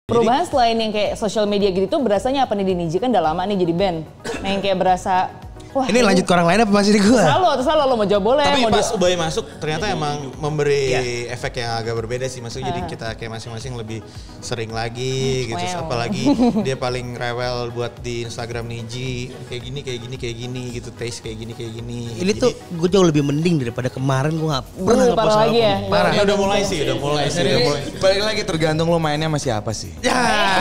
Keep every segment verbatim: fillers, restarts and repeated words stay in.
Perubahan selain yang kayak social media gitu tuh berasanya apa nih di Niji? Kan udah lama nih jadi band. Nah yang kayak berasa wah, ini lanjut ke orang lain apa masih di gue? Terserah lo, terserah lo, lo mau jawab boleh. Tapi mau pas di... Ubay masuk ternyata emang memberi ya. efek yang agak berbeda sih. Maksudnya uh. jadi kita kayak masing-masing lebih sering lagi gitu. Wow. Apalagi dia paling rewel buat di Instagram Niji. Kayak gini, kayak gini, kayak gini gitu. Taste kayak gini, kayak gini. Ini jadi, tuh gue jauh lebih mending daripada kemarin gue gak pernah ngepost parah lagi ya? Parah. Ya udah mulai sih, udah mulai sih. Udah mulai. Balik lagi tergantung lo mainnya sama siapa sih. Ya,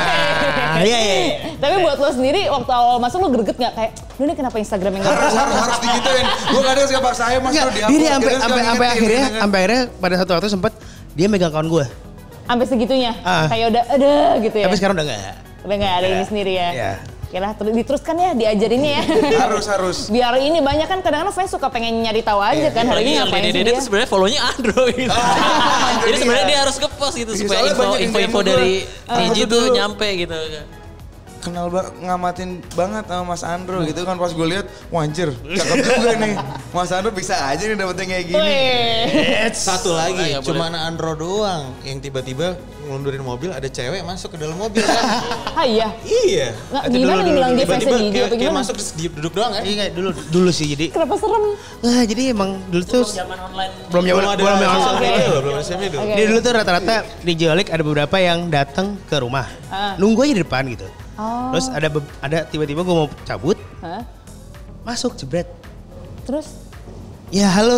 iya iya. Tapi buat lo sendiri waktu awal masuk lo greget gak? Kayak, lu nih kenapa Instagramnya gak harus, harus, harus digituin. Gue kadang suka paksa saya mas lo diupload. Dia sampai sampai sampai akhirnya sampai akhirnya pada satu waktu sempat dia megang akun gue. Sampai segitunya? Uh. Kayak udah ada gitu ya? Tapi sekarang udah enggak. Udah enggak ada ini sendiri ya? Iya. Kira diteruskan ya, diajarinnya ya. Harus, harus. Biar ini banyak kan kadang-kadang fans suka pengen nyari tahu aja kan. Hari ini ngapain sih dia? Dede tuh sebenarnya follow-nya Andro gitu. Jadi sebenarnya dia harus nge-post gitu supaya info-info dari Niji tuh nyampe gitu. Kenal banget, ngamatin banget sama Mas Andro gitu kan pas gue lihat, wah anjir, cakep juga nih. Mas Andro bisa aja nih dapetin kayak gini. Satu lagi, cuma Andro doang yang tiba-tiba ngelundurin mobil ada cewek masuk ke dalam mobil kan. Ah iya? Iya. Nggak, gimana dulu, bilang dia fansnya Niji atau gimana? Masuk terus duduk doang kan? Iya dulu dulu sih jadi. Kenapa serem? Nah jadi emang dulu tuh zaman online. Belum zaman ada belum zaman social okay. media loh, belum social media. Jadi dulu tuh rata-rata di Jolik ada beberapa yang datang ke rumah. Uh. Nunggu aja di depan gitu. Oh. Terus ada ada tiba-tiba gue mau cabut. Hah? Masuk jebret. Terus? Ya halo.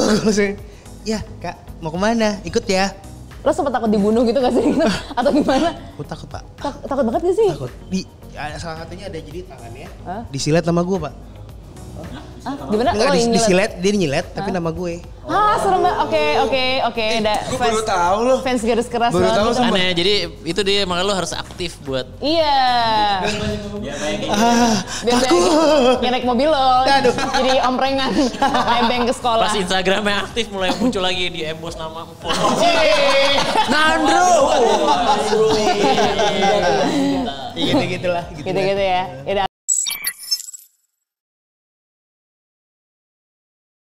Ya kak mau kemana? Ikut ya. Lo sempet takut dibunuh gitu gak sih? Atau gimana? Gue takut pak. Tak, takut banget gak sih? Takut. Di ya, salah satunya ada jadi tangannya. Huh? Disilet nama gue pak. Ah, gimana? Enggak, lo dis, yang disilet, dia nyilet tapi nama gue. Ah serem banget. Oke oke oke. Gue baru tahu loh. Fans garis keras baru banget. Tahu gitu. sama. Aneh, jadi itu dia makanya lo harus aktif buat. Iya. Ah, Biar takut. nyerek mobil lo. Aduh. Jadi omprengan. Nebeng ke sekolah. Pas Instagramnya aktif mulai muncul lagi di embos nama follow. Nandro. Gitu-gitu lah. Gitu-gitu ya. Ya